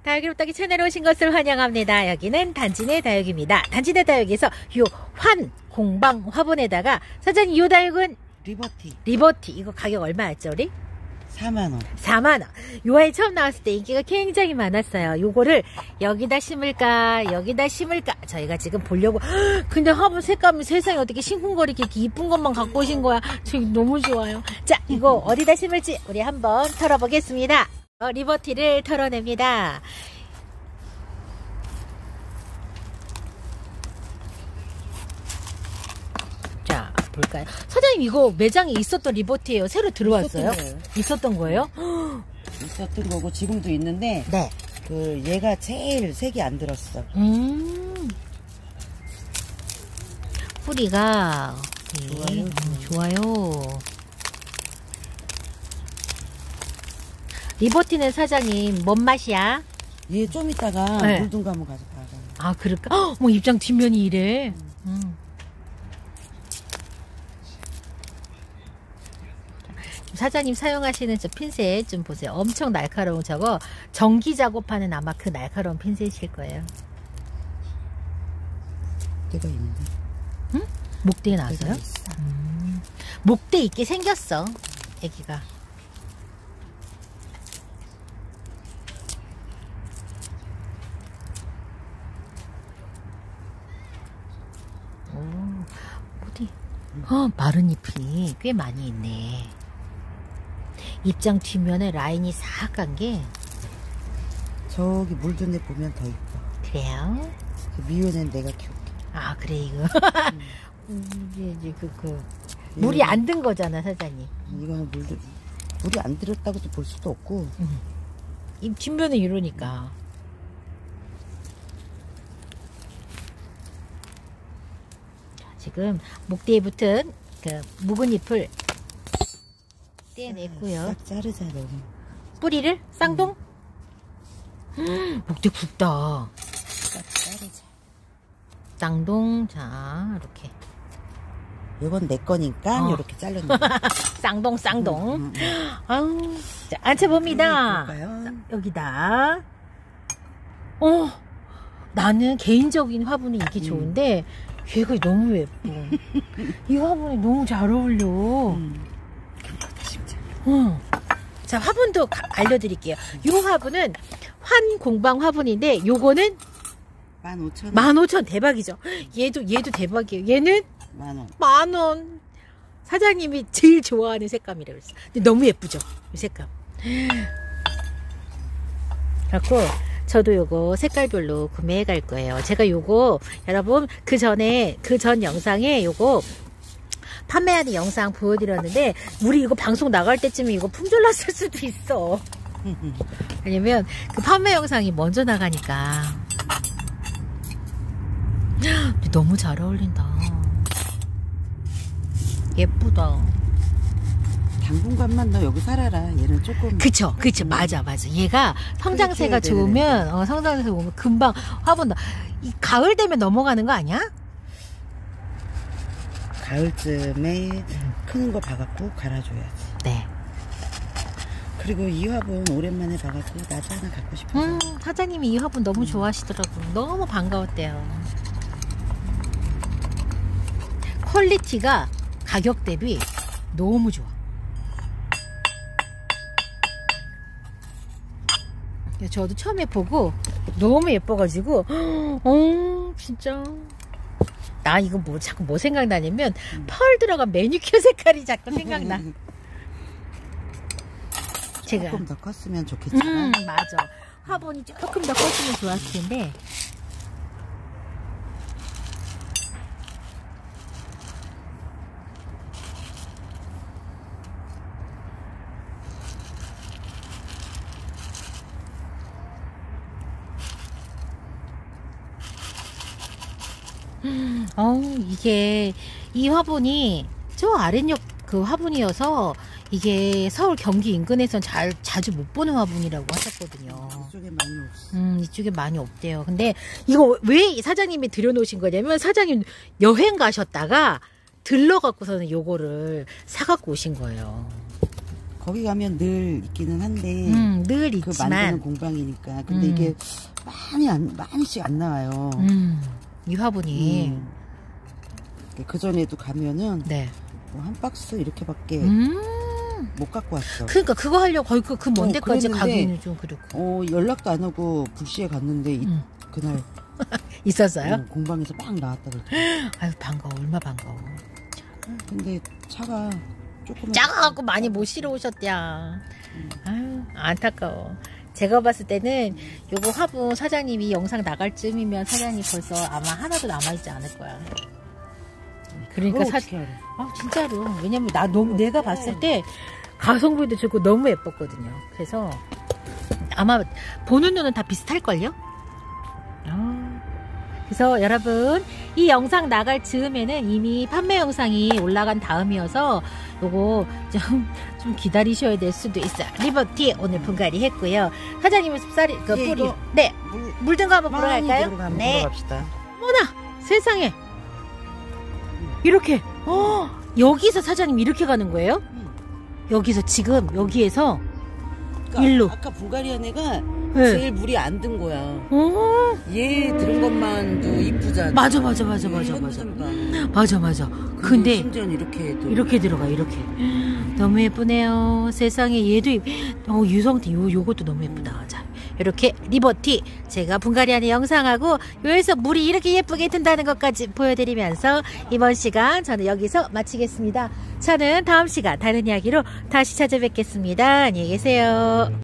다육이 롭다기 채널에 오신 것을 환영합니다. 여기는 단지네 다육입니다. 단지네 다육에서 요 공방 화분에다가 사장님 요 다육은 리버티 이거 가격 얼마였죠 우리? 4만원. 4만원. 요 아이 처음 나왔을 때 인기가 굉장히 많았어요. 요거를 여기다 심을까 여기다 심을까 저희가 지금 보려고. 근데 화분 색감이 세상에 어떻게 싱쿵거리게 이렇게 이쁜 것만 갖고 오신 거야. 저 너무 좋아요. 자, 이거 어디다 심을지 우리 한번 털어보겠습니다. 리버티를 털어냅니다. 자, 볼까요? 사장님 이거 매장에 있었던 리버티예요. 새로 들어왔어요? 있었던 거예요? 있었던 거고 지금도 있는데 네. 그 얘가 제일 색이 안 들었어. 뿌리가 좋아요. 리버티는 사장님 뭔 맛이야? 얘 좀 이따가 네. 물좀 가면 가서 봐봐. 아 그럴까? 뭐 입장 뒷면이 이래. 사장님 사용하시는 저 핀셋 좀 보세요. 엄청 날카로운 저거 전기 작업하는 아마 그 날카로운 핀셋일 거예요. 때가 있는데. 응? 목대에 나왔어요? 목대 있게 생겼어 애기가. 어디? 마른 잎이 꽤 많이 있네. 입장 뒷면에 라인이 싹 간 게. 저기 물든 애 보면 더 이뻐. 그래요? 그 미연은 내가 키울게. 아 그래 이거. 이제 물이 안 든 거잖아 사장님. 이거는 물이 안 들었다고도 볼 수도 없고. 입 뒷면은 이러니까. 지금 목대에 붙은 그 묵은 잎을 떼내고요. 싹 자르자 너무. 뿌리를 쌍동. 목대 굵다. 싹 자르자. 쌍동. 자 이렇게. 이건 내 거니까 이렇게 잘라놓은 거. 쌍동. 아우. 자, 앉혀봅니다. 자, 여기다. 나는 개인적인 화분이 인기 좋은데 얘가 너무 예뻐. 이 화분이 너무 잘 어울려. 진짜. 자, 화분도 알려드릴게요. 이 화분은 환공방 화분인데 요거는 15,000원. 15,000원 대박이죠. 얘도 대박이에요. 얘는 만원. 사장님이 제일 좋아하는 색감이라고 했어. 근데 너무 예쁘죠? 이 색감. 그래갖고 저도 요거 색깔별로 구매해 갈 거예요. 제가 요거 여러분 그 전 영상에 요거 판매하는 영상 보여드렸는데 우리 이거 방송 나갈 때쯤에 이거 품절 났을 수도 있어. 왜냐면 그 판매 영상이 먼저 나가니까. 너무 잘 어울린다. 예쁘다. 당분간만 너 여기 살아라. 얘는 조금. 그쵸. 맞아. 얘가 성장세가 좋으면, 성장세가 좋으면 금방 화분, 이 가을 되면 넘어가는 거 아니야? 가을쯤에 크는 거 봐갖고 갈아줘야지. 네. 그리고 이 화분 오랜만에 봐갖고 나도 하나 갖고 싶어서. 사장님이 이 화분 너무 좋아하시더라고요. 너무 반가웠대요. 퀄리티가 가격 대비 너무 좋아. 저도 처음에 보고 너무 예뻐가지고 진짜 나 이거 자꾸 뭐 생각나냐면 펄 들어간 매니큐어 색깔이 자꾸 생각나. 제가 조금 더 컸으면 좋겠지만 맞아. 화분이 조금 더 컸으면 좋았을 텐데. 이게 이 화분이 저 아랫역 그 화분이어서 이게 서울 경기 인근에선 자주 못 보는 화분이라고 하셨거든요. 이쪽에 많이 없어. 이쪽에 많이 없대요. 근데 이거 왜 사장님이 들여놓으신 거냐면 사장님 여행 가셨다가 들러갖고서는 요거를 사갖고 오신 거예요. 거기 가면 늘 있기는 한데 늘 그 있지만 만드는 공방이니까. 근데 이게 많이씩 안 나와요. 이 화분이 그 전에도 가면은 네. 뭐 한 박스 이렇게밖에 못 갖고 왔어. 그러니까 그거 하려고 거의 그 먼 데까지 그랬는데, 가기는 좀 그렇고. 연락도 안 하고 불시에 갔는데 그날 있었어요? 공방에서 막 나왔다 그랬더니. 아유 반가워, 얼마 반가워. 근데 차가 조금 작아갖고 많이 못 실어 오셨대야. 아유 안타까워. 제가 봤을 때는 요거 화분 사장님이 영상 나갈 쯤이면 사장님 벌써 아마 하나도 남아있지 않을 거야. 그러니까 진짜로. 왜냐면 내가 봤을 때 가성비도 좋고 너무 예뻤거든요. 그래서 아마 보는 눈은 다 비슷할걸요? 그래서 여러분 이 영상 나갈 즈음에는 이미 판매 영상이 올라간 다음이어서 요거 좀 기다리셔야 될 수도 있어요. 리버티 오늘 분갈이 했고요. 사장님은 습살이 뿌리 네 물 든 거 한번 보러 갈까요? 네. 갑시다. 어머나 세상에 이렇게 여기서 사장님 이렇게 가는 거예요? 여기서 지금 여기에서 그러니까 일로 아까 불가리안 애가 네. 제일 물이 안 든 거야. 얘 들은 것만도 이쁘잖아. 맞아. 근데 심지어는 이렇게 들어가 이렇게. 너무 예쁘네요. 세상에 얘도 유성티 요것도 너무 예쁘다. 자 이렇게 리버티 제가 분갈이하는 영상하고 여기서 물이 이렇게 예쁘게 든다는 것까지 보여드리면서 이번 시간 저는 여기서 마치겠습니다. 저는 다음 시간 다른 이야기로 다시 찾아뵙겠습니다. 안녕히 계세요.